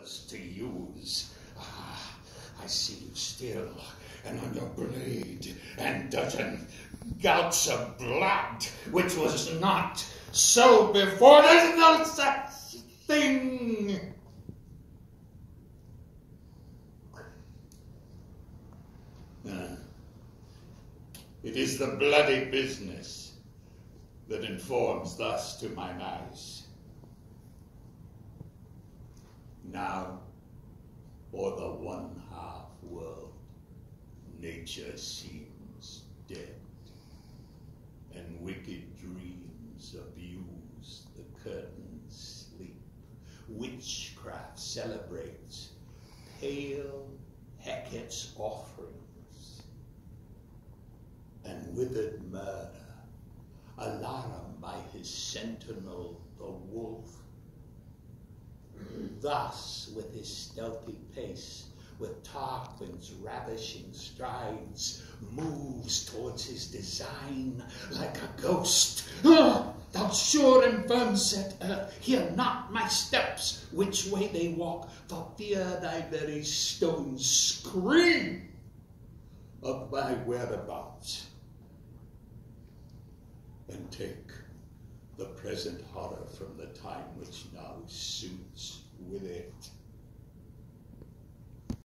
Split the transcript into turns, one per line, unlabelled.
yours to use. Ah, I see you still, and on your blade and dozen gouts of blood, which was not so before. There's no such thing. It is the bloody business that informs thus to mine eyes. Now, for the one-half world, nature seems dead, and wicked dreams abuse the curtain's sleep. Witchcraft celebrates pale Hecate's offerings, and withered murder, alarum by his sentinel, the wolf, thus with his stealthy pace, with Tarquin's ravishing strides, moves towards his design like a ghost. Thou sure and firm set earth, hear not my steps, which way they walk, for fear thy very stones scream of my whereabouts. And take the present horror from the time which now suits with it.